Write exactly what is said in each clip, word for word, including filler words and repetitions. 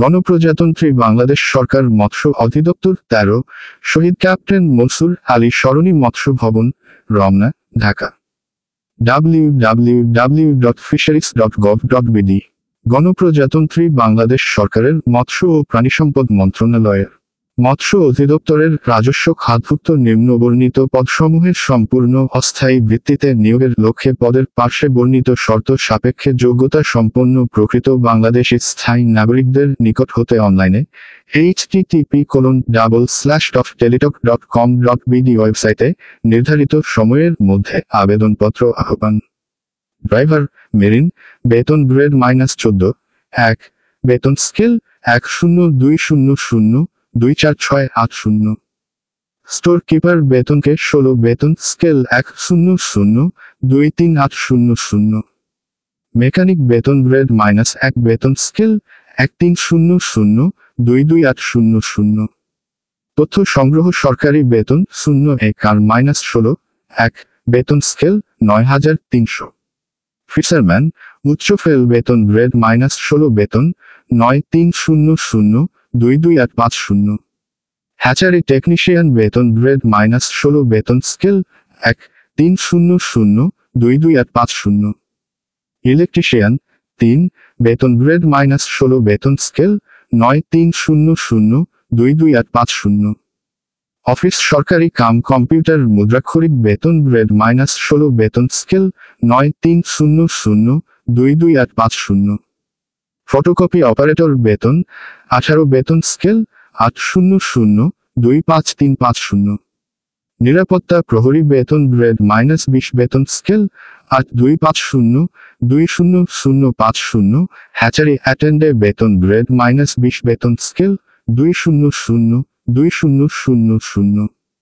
গণপ্রজাতন্ত্রী বাংলাদেশ সরকার মৎস্য অধিদপ্তর তেরো, শহীদ ক্যাপ্টেন মনসুর আলী সরণি মৎস্য ভবন, Ramna, Dhaka. W W W dot fisheries dot gov dot BD. গণপ্রজাতন্ত্রী বাংলাদেশ সরকারের মৎস্য ও প্রাণিসম্পদ মন্ত্রণালয়ের মৎস্য অধিদপ্তরের রাজস্ব খাতভুক্ত নিম্নবর্ণিত পদসমূহের সম্পূর্ণ অস্থায়ী ভিত্তিতে নিয়োগের লক্ষ্যে পদের পার্শ্বে বর্ণিত শর্ত সাপেক্ষে যোগ্যতা সম্পন্ন প্রকৃত বাংলাদেশি স্থায়ী নাগরিকদের নিকট হতে অনলাইনে HTTP colon double slash dot Teletalk dot com dot BD ওয়েবসাইটে নির্ধারিত সময়ের মধ্যে আবেদনপত্র আহ্বান। ড্রাইভার, মেরিন, বেতন গ্রেড মাইনাস চোদ্দ, এক, বেতন স্কেল এক শূন্য দুই শূন্য শূন্য দুই চার ছয় আট শূন্য। স্টোর কিপার বেতনকে ষোলো, বেতন স্কেল এক শূন্য শূন্য দুই তিন আট শূন্য শূন্য। মেকানিক বেতন গ্রেড মাইনাস এক, বেতন স্কেল এক তিন শূন্য শূন্য দুই দুই আট শূন্য শূন্য। তথ্য সংগ্রহ সরকারি বেতন শূন্য এক আর মাইনাস ষোলো, এক, বেতন স্কেল নয় হাজার তিনশো। ফিশারম্যান, উচ্চ ফেল বেতন গ্রেড মাইনাস ষোলো, বেতন নয় তিন শূন্য শূন্য দুই দুই আট পাঁচ শূন্য। হ্যাচারি টেকনিশিয়ান বেতন গ্রেড মাইনাস ষোলো, বেতন স্কেল এক তিন শূন্য শূন্য দুই দুই আট পাঁচ শূন্য। ইলেকট্রিশিয়ান তিন, বেতন গ্রেড মাইনাস ষোলো, বেতন স্কেল নয় তিন শূন্য শূন্য দুই দুই আট পাঁচ শূন্য। অফিস সরকারি কাম কম্পিউটার মুদ্রাক্ষরিক বেতন গ্রেড মাইনাস ষোলো, বেতন স্কেল নয় তিন শূন্য শূন্য দুই দুই আট পাঁচ শূন্য। ফটোকপি অপারেটর বেতন আঠারো, বেতন স্কেল আট শূন্য শূন্য দুই পাঁচ তিন পাঁচ শূন্য। নিরাপত্তা প্রহরী বেতন গ্রেড মাইনাস বিশ, বেতন স্কেল আট দুই পাঁচ শূন্য দুই শূন্য শূন্য পাঁচ শূন্য। হ্যাচারি অ্যাটেন্ডে বেতন গ্রেড মাইনাস বিশ, বেতন স্কেল দুই শূন্য শূন্য দুই শূন্য শূন্য শূন্য।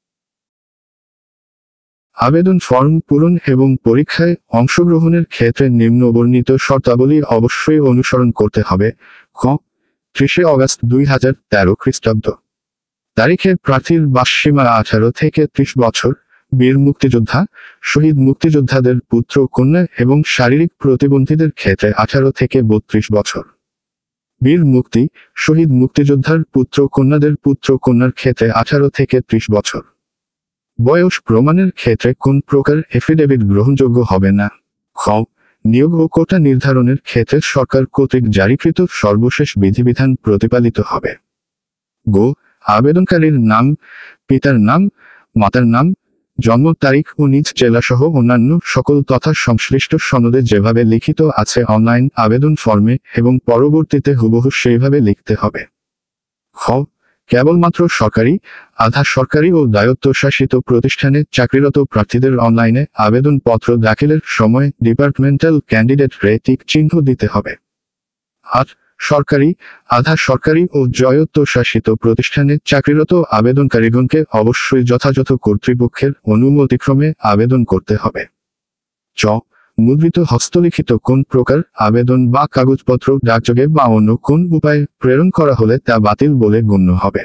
আবেদন ফর্ম পূরণ এবং পরীক্ষায় অংশগ্রহণের ক্ষেত্রে নিম্নবর্ণিত শর্তাবলী অবশ্যই অনুসরণ করতে হবে। ক, ত্রিশে অগাস্ট দুই হাজার তেরো খ্রিস্টাব্দ তারিখে প্রার্থীর বাসসীমা আঠারো থেকে ত্রিশ বছর। বীর মুক্তিযোদ্ধা, শহীদ মুক্তিযোদ্ধাদের পুত্র কন্যা এবং শারীরিক প্রতিবন্ধীদের ক্ষেত্রে আঠারো থেকে বত্রিশ বছর। বীর মুক্তি, শহীদ মুক্তিযোদ্ধার পুত্র কন্যাদের পুত্র কন্যার ক্ষেত্রে আঠারো থেকে ত্রিশ বছর। বয়স প্রমাণের ক্ষেত্রে কোন প্রকার এফিডেভিট গ্রহণযোগ্য হবে না। খ, নিয়োগ ও কোটা নির্ধারণের ক্ষেত্রে সরকার কর্তৃক জারিকৃত সর্বশেষ বিধিবিধান প্রতিপালিত হবে। গো, আবেদনকারীর নাম, পিতার নাম, মাতার নাম, জন্ম তারিখ ও নিজ জেলাসহ অন্যান্য সকল তথা সংশ্লিষ্ট সনদে যেভাবে লিখিত আছে অনলাইন আবেদন ফর্মে এবং পরবর্তীতে হুবহু সেইভাবে লিখতে হবে। খ, কেবলমাত্র সরকারি, আধা সরকারি ও দায়িত্বশাসিত প্রতিষ্ঠানে চাকরিরত প্রার্থীদের অনলাইনে আবেদনপত্র দাখিলের সময় ডিপার্টমেন্টাল ক্যান্ডিডেট রে টিক চিহ্ন দিতে হবে। আট, সরকারি, আধা সরকারি ও স্বায়ত্তশাসিত প্রতিষ্ঠানে চাকরিরত আবেদনকারীগণকে অবশ্যই যথাযথ কর্তৃপক্ষের অনুমতিক্রমে আবেদন করতে হবে। চ, মুদ্রিত হস্তলিখিত কোন প্রকার আবেদন বা কাগজপত্র ডাকযোগে বা অন্য কোন উপায়ে প্রেরণ করা হলে তা বাতিল বলে গণ্য হবে।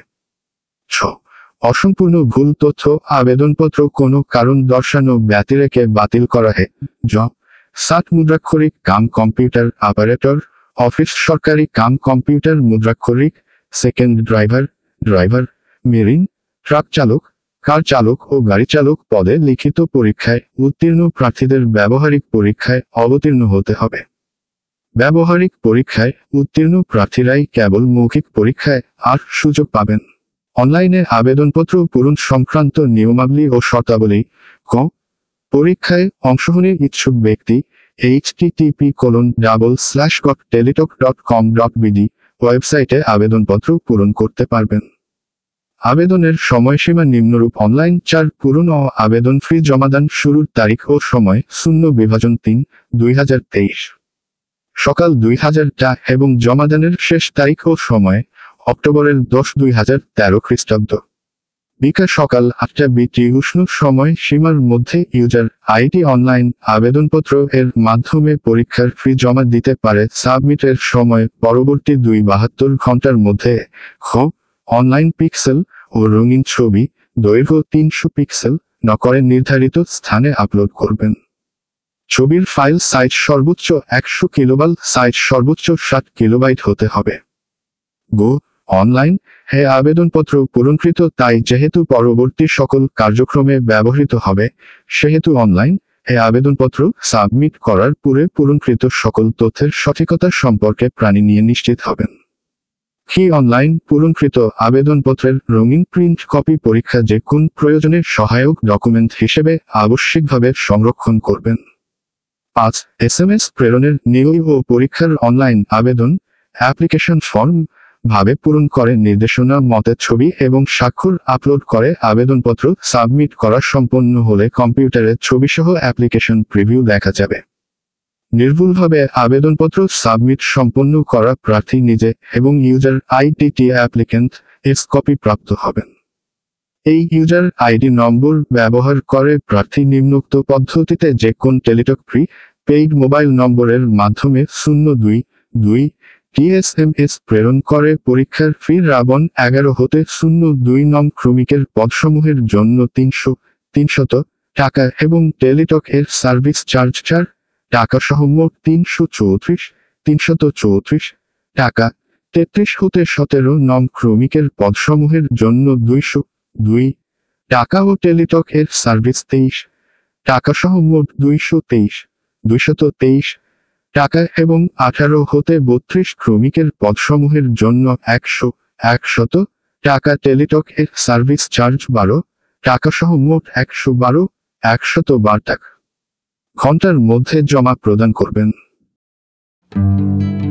ছ, অসম্পূর্ণ ভুল তথ্য আবেদনপত্র কোনো কারণ দর্শানো ব্যতিরেকে বাতিল করা হয়। জ, সাত মুদ্রাক্ষরিক কাম কম্পিউটার অপারেটর, অফিস সরকারি কাম কম্পিউটার মুদ্রাক্ষরিক, second driver, driver, marine, truck চালক, কার চালক ও গাড়ি চালক পদে লিখিত পরীক্ষায় উত্তীর্ণ প্রার্থীদের ব্যবহারিক পরীক্ষায় অবতীর্ণ হতে হবে। ব্যবহারিক পরীক্ষায় উত্তীর্ণ প্রার্থীরাই কেবল মৌখিক পরীক্ষায় আর সুযোগ পাবেন। অনলাইনে আবেদনপত্র পূরণ সংক্রান্ত নিয়মাবলী ও শর্তাবলী। ক, পরীক্ষায় অংশগ্রহণে ইচ্ছুক ব্যক্তি HTTP colon double slash dot Teletalk dot com dot BD ওয়েবসাইটে আবেদনপত্র পূরণ করতে পারবেন। আবেদনের সময়সীমা নিম্নরূপ। অনলাইন চার পূরণ ও আবেদন ফি জমাদান শুরুর তারিখ ও সময় শূন্য বিভাজন তিন দুই হাজার তেইশ সকাল দুই হাজার টা এবং জমাদানের শেষ তারিখ ও সময় অক্টোবরের দশ দুই হাজার তেরো খ্রিস্টাব্দ বিকাল সকাল আটটা বিটি উষ্ণ সময় সীমার মধ্যে ইউজার আইডি অনলাইন আবেদনপত্র এর মাধ্যমে পরীক্ষার ফি জমা দিতে পারে। সাবমিটের সময় পরবর্তী দুই বাহাত্তর ঘন্টার মধ্যে। খ, অনলাইন পিক্সেল ও রঙিন ছবি দৈর্ঘ্য তিনশো পিক্সেল ন করে নির্ধারিত স্থানে আপলোড করবেন। ছবির ফাইল সাইজ সর্বোচ্চ একশো কিলোবাইট, সাইজ সর্বোচ্চ ষাট কিলোবাইট হতে হবে। গো অনলাইন হে আবেদনপত্র পূরণকৃত, তাই যেহেতু পরবর্তী সকল কার্যক্রমে ব্যবহৃত হবে, সেহেতু অনলাইন হে আবেদনপত্র সাবমিট করার পূর্বে পূরণকৃত সকল তথ্যের সঠিকতা সম্পর্কে প্রাণী নিয়ে নিশ্চিত হবেন। কি অনলাইন পূরণকৃত আবেদনপত্রের রঙিন প্রিন্ট কপি পরীক্ষা যে কোন প্রয়োজনের সহায়ক ডকুমেন্ট হিসেবে আবশ্যিকভাবে সংরক্ষণ করবেন। পাঁচ এস এম এস প্রেরণের নিয়ম ও পরীক্ষার অনলাইন আবেদন অ্যাপ্লিকেশন ফর্ম ভাবে পূরণ করে নির্দেশনা মতে ছবি এবং স্বাক্ষর আপলোড করে আবেদনপত্র সাবমিট করা সম্পন্ন হলে কম্পিউটারে ছবিসহ অ্যাপ্লিকেশন প্রিভিউ দেখা যাবে। নির্ভুলভাবে আবেদনপত্র সাবমিট সম্পন্ন করা প্রার্থী নিজে এবং ইউজার আইডিটি অ্যাপ্লিক্যান্ট এস কপি প্রাপ্ত হবেন। এই ইউজার আইডি নম্বর ব্যবহার করে প্রার্থী নিম্নোক্ত পদ্ধতিতে যে কোন টেলিটক প্রি পেইড মোবাইল নম্বরের মাধ্যমে শূন্য দুই দুই টি এস এম এস প্রেরণ করে পরীক্ষার ফি রাবণ এগারো হতে শূন্য দুই নং ক্রমিকের পদসমূহের জন্য তিনশো তিনশত টাকা এবং টেলিটক এর সার্ভিস চার্জ চার টাকা সহ মোট তিনশো চৌত্রিশ তিনশত চৌত্রিশ টাকা। তেত্রিশ হতে সতেরো নং ক্রমিকের পদসমূহের জন্য দুইশো দুই টাকা ও টেলিটক এর সার্ভিস তেইশ টাকা সহ মোট দুইশো তেইশ দুইশত তেইশ টাকা এবং আঠারো হতে বত্রিশ ক্রমিকের পদসমূহের জন্য একশো একশত টাকা টেলিটক এর সার্ভিস চার্জ বারো টাকা সহ মোট একশো বারো একশত বার টাকা ঘন্টার মধ্যে জমা প্রদান করবেন।